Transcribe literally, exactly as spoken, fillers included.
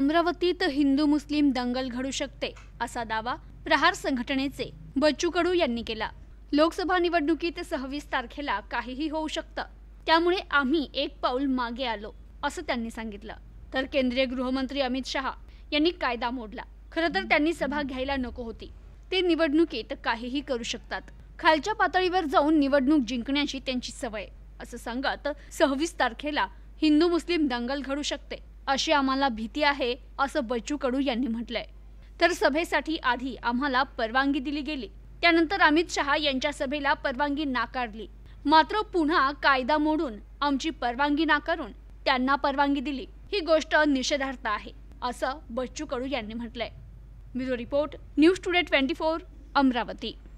अमरावतीत हिंदू मुस्लिम दंगल घडू शकते असा दावा प्रहार संघटनेचे बच्चू कडू यांनी केला। लोकसभा निवडणुकीत सव्वीस तारखेला काहीही होऊ शकतं, त्यामुळे आम्ही एक पाऊल मागे आलो असं त्यांनी सांगितलं। तर केंद्रीय गृहमंत्री अमित शहा यांनी कायदा मोडला। खरं तर त्यांनी सभा घ्यायला नको होती, ते निवडणुकीत काहीही करू शकतात, खालच्या पातळीवर जाऊन निवडणूक जिंकण्याची त्यांची सवय असं सांगत सव्वीस तारखेला हिंदू मुस्लिम दंगल घडू शकते अशी आम्हाला भीती आहे असं बच्चू कडू यांनी म्हटलंय। तर सभेसाठी आधी आम्हाला परवानगी दिली गेली, त्यानंतर अमित शहा यांच्या सभेला परवानगी नाकारली, मात्र पुन्हा कायदा मोडून आमची परवानगी नाकारून त्यांना परवानगी दिली, ही गोष्ट निषेधार्ह आहे असं बच्चू कडू यांनी म्हटलंय। ब्युरो रिपोर्ट, न्यूज टुडे चोवीस, अमरावती।